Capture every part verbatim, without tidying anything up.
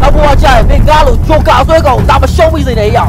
他不往家没干了，就干水狗，咱们小妹子那样。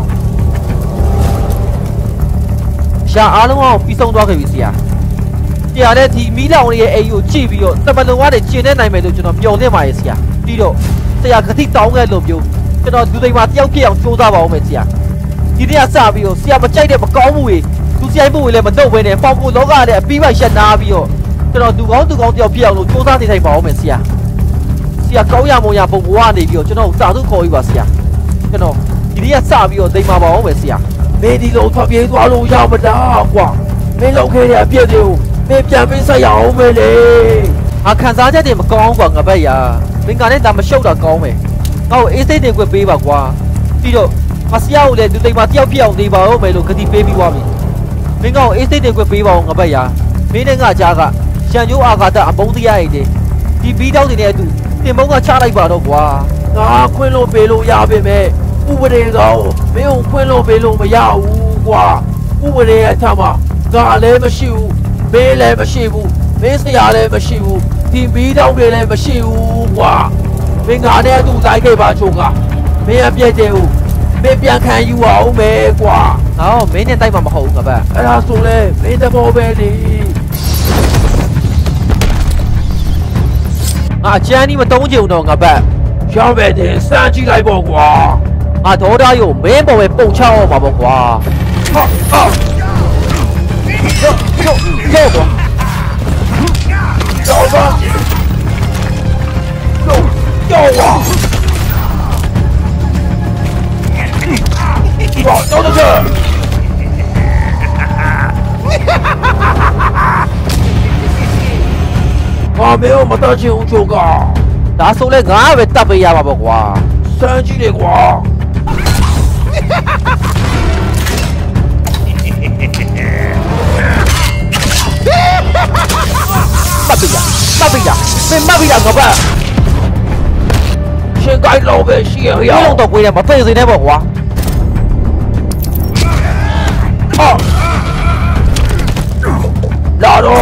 像阿龙王比上多个意思啊？第二天提米两年哎呦，这边哟，咱们龙王的今年来没都就那标点嘛意思啊？对了，这样可以到个路标，就那对对嘛，要这样做啥吧？我们讲，今天啥边哟？是要么摘点么高木的，都是木的么都为呢，放不老家的，比外先拿边哟，就那都讲都讲要标路做啥的才吧？我们讲，是啊，高压模样不我那边哟，就那啥都可以吧？是啊，就那今天啥边哟？对嘛吧？我们讲。没地路特别多路要不大qua，没路开的别丢，没边没啥要没嘞。啊，看啥家的么讲过个呗呀？没讲的咱们晓得讲没？我一些点会背吧qua，对了，我是要嘞，就对嘛掉票对吧？我没路肯定背比我没。没讲一些点会背吧个呗呀？没那个家个，像有阿个的阿蒙的呀一点，你背到的那度，你蒙个差来吧都qua。啊，昆路背路呀别没。不得个，没有昆路北路没有哇，不得他妈，俺来没修，没来没修，没事呀来没修，听没到没来没修哇，没俺那都在给把做个，没人别丢，没别看有啊没挂，哦，每年带妈妈好个呗，哎他说嘞，没得宝贝的，啊，既然你们懂就懂个呗，小白的三级来报挂。啊，多大有没包的爆枪嘛不挂？啊啊！有有有不？有吧？有有啊！哇，有的是！我没有么大清楚个，打手来俺会打不呀嘛不挂？三级的挂。妈逼呀！妈逼呀！你妈逼呀！个吧！先该老百姓呀！你弄到鬼了嘛？对谁那么话？啊！拉倒！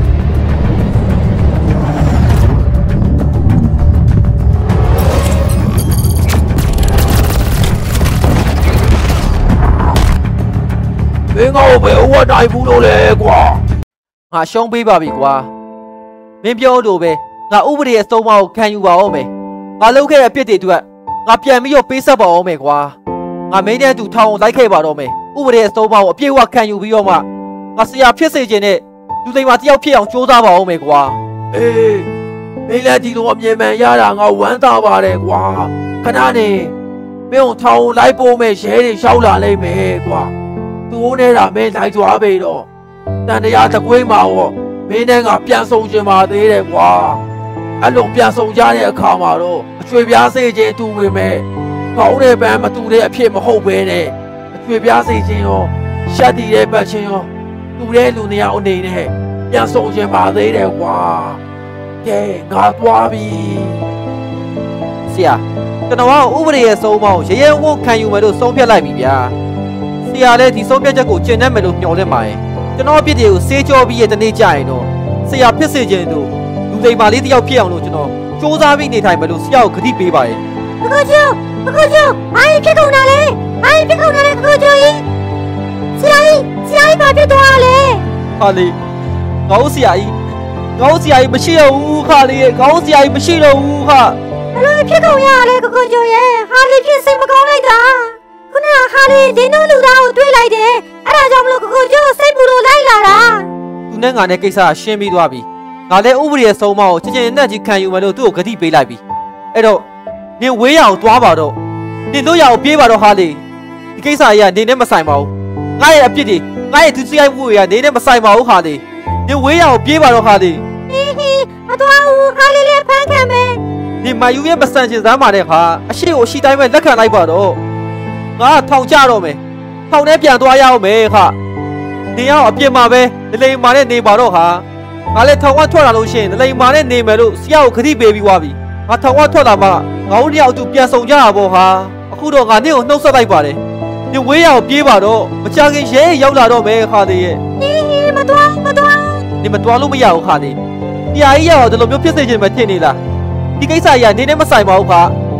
没我没我哪一步路嘞瓜？啊，兄弟吧比瓜，没标路呗。啊，乌不的手毛看有包没？啊，老开别的多，啊，偏没有背啥包没瓜？啊，每天都掏来开包了没？乌不的手毛别话看有不用嘛？啊，是呀，偏谁件呢？就对嘛，只要偏要做啥包没瓜？哎，每天听我面面呀让我玩大把的瓜，看哪呢？没有掏来包没？谁的小兰来没瓜？多年了没来抓背了，但是也得鬼嘛我，每年我变手机嘛得嘞哇，啊弄变手机的看嘛咯，随便谁件都会没，好那边嘛都得偏嘛后边呢，随便谁件哦，下地的不行哦，都得路那样的呢，变手机嘛得嘞哇，给我抓背。是啊，跟我屋里的手毛，现在我看有没有送片来比呀？是啊，嘞，提手片这个真的没有鸟的买，就那边的社交毕业的那家人咯，是啊，偏谁人咯，路在马里都要骗咯，就那，做啥病那台没有是要可以背白。 哥哥舅，哥哥舅，阿姨别搞那嘞，阿姨别搞那嘞，哥哥舅姨，是阿姨，是阿姨把别多嘞。 哈嘞，我是阿姨，我是阿姨不是了乌哈嘞，我是阿姨不是了乌哈。 那别搞呀嘞，哥哥舅爷，哈嘞偏谁没搞来的？可能哈嘞，电脑路上对来的，俺家家们哥哥舅谁不都来了啦？ 都那俺那给啥先没多少比，俺那屋里的手毛，之前那去看有没有都有个地背来比，哎都，你围绕多把都，你都要别把都哈嘞，你给啥呀？你那么晒毛，俺也别的，俺也就是爱围呀，你那么晒毛哈嘞，你围绕别把都哈嘞。 嘿嘿，我多我哈嘞来看看呗。 你买有眼不三千三万的哈，是我西单位那看来把都。啊，掏家了没？掏那边多要没哈？你要别嘛呗，你来嘛的你把了哈？啊来掏我拖拉路线，你来嘛的你没路，是要可以 baby 话比？啊掏我拖拉嘛，我你要就别送家不哈？好多俺你有弄啥来把的？你为要别把了，我家跟谁要拿到没哈的耶？ 你们多么多？ 你们多路没有哈的？你阿姨要的路没有偏谁就没听你啦？你给啥呀？你那么晒毛哈？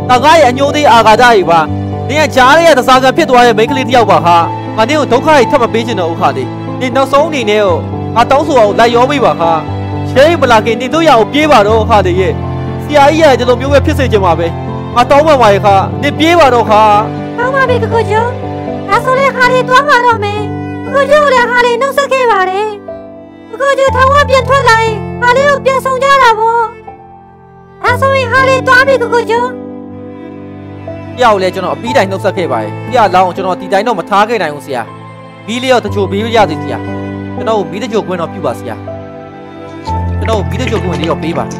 ငါရဲ့အညိုးသေးအာဃာတကြီးပါနင်ကကြားရတဲ့သစားကဖြစ်သွားတဲ့မိန်းကလေးတစ်ယောက်ပါဟာငါနင်ကိုဒုက္ခတွေထပ်မပေးချင်တော့ဘူးခါလေးနင်နောက်ဆုံးအနေနဲ့ကိုငါတောင်းဆိုအောင်လိုက်ရောပေးပါခါရဲမလာခင်နင်တို့ရအောင်ပြေးပါတော့ခါလေးရဲ့ဆရာကြီးရဲ့ဒီလိုမျိုးပဲဖြစ်စေချင်ပါပဲငါတောင်းပန်ပါရဲ့ခါနင်ပြေးပါတော့ခါတောင်းပါပြီကိုကိုကျော်ဒါဆိုလေခါလေးသွားမှာတော့မယ်ကိုကျော်လည်းခါလေးနှုတ်ဆက်ခဲ့ပါတယ်ကိုကျော်ထောင်ဝပြန်ထွက်လာရင်ခါလေးကိုပြန်ဆောင်ကြတာပေါ့ဒါဆိုရင်ခါလေးသွားပြီကိုကိုကျော်ပြကိုလည်းကျွန်တော်အပီးတိုင်းနှုတ်ဆက်ခဲ့ပါတယ်ပြလောင်းကျွန်တော်ဒီတိုင်းတော့မထားခဲ့နိုင်ဘူးဆရာမီးလေးရောတချို့ပေးရစီဆရာကျွန်တော်မီးတချို့ခွင်းတော့ပြုပါဆရာကျွန်တော်မီးတချို့ခွင်းလေးရောပေးပါ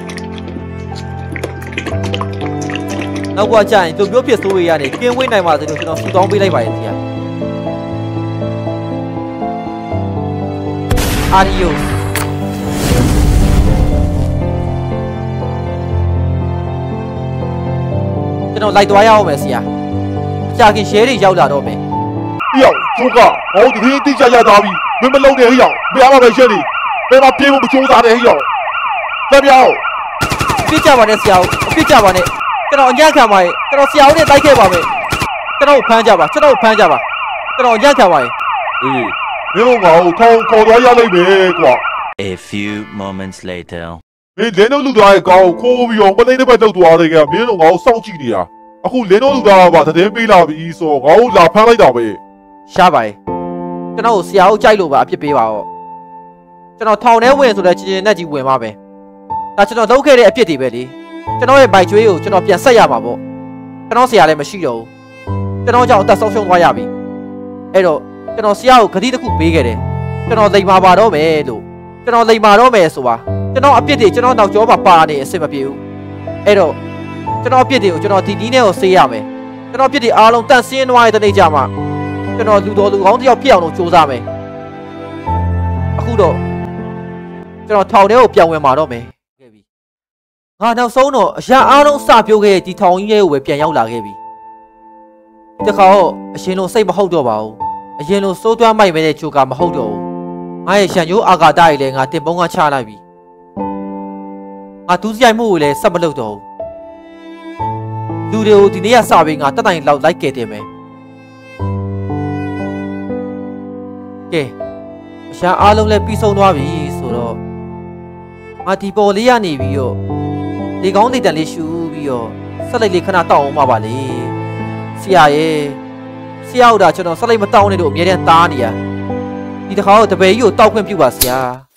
နောက်ကကြာရင်သူမျိုးဖြစ်ဆိုးရရနေကင်းဝေးနိုင်ပါစေလို့ကျွန်တော်ဆူတောင်းပေးလိုက်ပါရဲ့ဆရာအာရီယိုကျွန်တော်လိုက်သွားရအောင်မယ်ဆရာအကြာခင်ရဲတွေရောက်လာတော့မယ်ဟေ့ရောက်ချိုးကဟောဒီနေ့တိကျရသွားပြီမင်းမလုံးနဲ့ဟေ့ရောက်ဘယ်မှာပဲရဲနေဘယ်မှာပြေးဖို့မကြိုးစားတယ်ဟေ့ရောက်လက်ပြောင်းပြစ်ကြပါနဲ့ဆရာအပြစ်ကြပါနဲ့ကျွန်တော်အညံ့ခံပါရဲ့ကျွန်တော်ဆရာဦးနဲ့တိုက်ခဲ့ပါမယ်ကျွန်တော်ဖမ်းကြပါကျွန်တော်ဖမ်းကြပါကျွန်တော်အညံ့ခံပါရဲ့အေးမင်းတို့ငါ့ကိုခေါ်ခေါ်သွားရလိမ့်မယ်ကွာ A few moments later မင်းလင်းတို့လူသားရဲ့ကောင်းကိုခိုးပြီးတော့ပလိမ့်တစ်ပတ်တုတ်သွားတယ်ကမင်းတို့ငါ့ကိုစောင့်ကြည့်နေတာအခုလင်းတို့လူသားကသတင်းပေးလာပြီဆိုတော့ငါ့ကိုလာဖမ်းလိုက်တာပဲရှားပါရဲ့ကျွန်တော်ကိုဆရာဦးကြိုက်လို့ပါအဖြစ်ပေးပါတော့ကျွန်တော်ထောင်ထဲဝင်ဆိုတဲ့ချင်းချင်းနဲ့ကြီးဝင်ပါပဲဒါကျွန်တော်လုပ်ခဲ့တဲ့အဖြစ်တွေပဲလေကျွန်တော်ရဲ့ဘိုက်ကျွေးကိုကျွန်တော်ပြန်ဆက်ရမှာပေါ့ကျွန်တော်ဆရာလည်းမရှိတော့ဘူးကျွန်တော်ကြောင့်အသက်ဆုံးရှုံးသွားရပြီအဲ့တော့ကျွန်တော်ဆရာကိုဂတိတစ်ခုပေးခဲ့တယ်ကျွန်တော်လိမ်မာပါတော့မယ်လို့ကျွန်တော်လိမ်မာတော့မယ်ဆိုပါကျွန်တော်အပြစ်တွေကျွန်တော်နောက်ကျောမှာပါနေအဆင်မပြေဘူးအဲ့တော့ကျွန်တော်အပြစ်တွေကိုကျွန်တော်ဒီနီးနဲ့ကိုဆေးရမယ်ကျွန်တော်အပြစ်တွေအားလုံးတန့်စင်းသွားတဲ့နေ့ကြမှာကျွန်တော်လူတော်လူကောင်းတစ်ယောက်ဖြစ်အောင်လို့စူးစမ်းမယ်အခုတော့ကျွန်တော်ထောင်ထဲကိုပြန်ဝင်มาတော့မယ်ခဲ့ပြီငါနောက်ဆုံးတော့အရာအားလုံးစပြုတ်ခဲ့တဲ့ဒီထောင်ကြီးရဲ့ကိုပဲပြန်ရောက်လာခဲ့ပြီဒီခါတော့အရှင်လုံးစိတ်မဟုတ်တော့ပါဘူးအရင်လိုစိုးသွမ်းမိုက်ပဲတဲ့ဂျိုကာမဟုတ်တော့ဘူးငါရဲ့ရှန်ကျိုးအာဃာတကြီးလည်းငါတင်ပုံးကချလိုက်ပြီငါဒူးစရိုက်မှုကိုလည်းဆက်မလုပ်တော့ဘူးလူတွေကိုဒီနေ့ကစပြီးငါတက်တိုင်လောက်လိုက်ခဲ့တယ်မယ်ကဲအရာအားလုံးလည်းပြီးဆုံးသွားပြီဆိုတော့ငါဒီပေါ်လေးရနေပြီးတော့လေကောင်းနေတန်လေးရှူပြီးတော့ဆက်လိုက်လေးခဏတောက်အောင်ပါပါလေဆရာရဲ့ဆရာတို့ဒါကျွန်တော်ဆက်လိုက်မတောင်းနဲ့တို့အမြဲတမ်းသားနေရဒီတစ်ခါတော့တပည့်ကြီးကိုတောက်ခွင့်ပြုပါဆရာ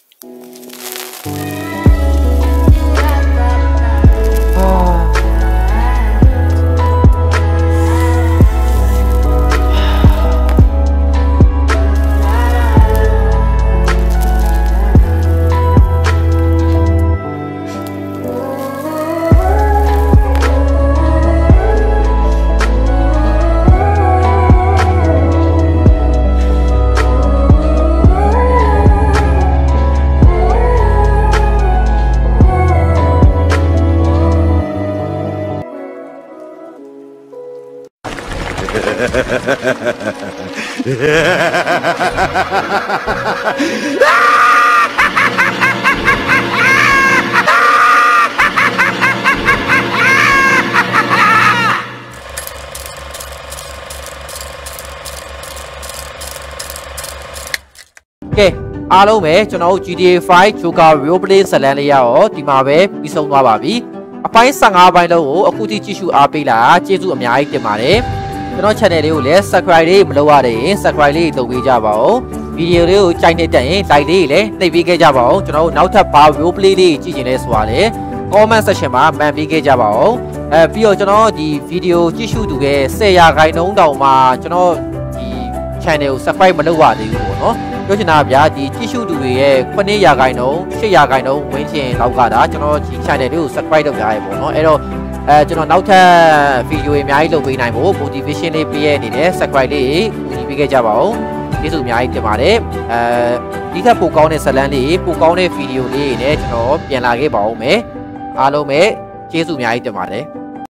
ကဲအားလုံးပဲကျွန်တော်တို့ G T A five Joker Roleplay ဇာတ်လမ်းလေးရတော့ဒီမှာပဲပြီးဆုံးသွားပါပြီအပိုင်းဆယ့်ငါးပိုင်းလုံးကိုအခုထိကြည့်ရှုအားပေးလာကျေးဇူးအများကြီးတင်ပါတယ်ကျွန်တော် channel လေးကိုလည်း subscribe လေးမလုပ်ရတဲ့ရင် subscribe လေးလုပ်ပေးကြပါဦးဗီဒီယိုလေးကိုကြိုက်နေတတ်ရင် like လေးလည်းနှိပ်ပေးခဲ့ကြပါဦးကျွန်တော်တို့နောက်ထပ်ဘာ roleplay လေးကြည့်ချင်လဲဆိုတာလေ comment section မှာမှန်ပေးခဲ့ကြပါဦးအဲပြီးတော့ကျွန်တော်ဒီဗီဒီယိုကြည့်ရှုသူရဲ့ဆယ်ရာခိုင်နှုန်းတောင်မှကျွန်တော်ဒီ channel ကို subscribe မလုပ်ရသေးဘူးပေါ့နော်ပြောချင်တာဗျာဒီကြည့်ရှုသူတွေရဲ့ခုနှစ်ရာခိုင်နှုန်းရှစ်ရာခိုင်နှုန်းဝန်းကျင်လောက်ကဒါကျွန်တော်ဒီ channel လေးကို subscribe လုပ်ကြရပေါ့နော်အဲ့တော့အဲကျွန်တော်နောက်ထပ်ဗီဒီယိုတွေအများကြီးလုပ်ပေးနိုင်ဖို့ motivation လေးပေးရအနေနဲ့ subscribe လေးကူညီပေးခဲ့ကြပါဦးကျေးဇူးအများကြီးတင်ပါတယ်အဲဒီထက်ပိုကောင်းတဲ့ဇာတ်လမ်းလေးပိုကောင်းတဲ့ဗီဒီယိုလေးတွေနဲ့ကျွန်တော်ပြန်လာခဲ့ပါဦးမယ်အားလုံးပဲကျေးဇူးအများကြီးတင်ပါတယ်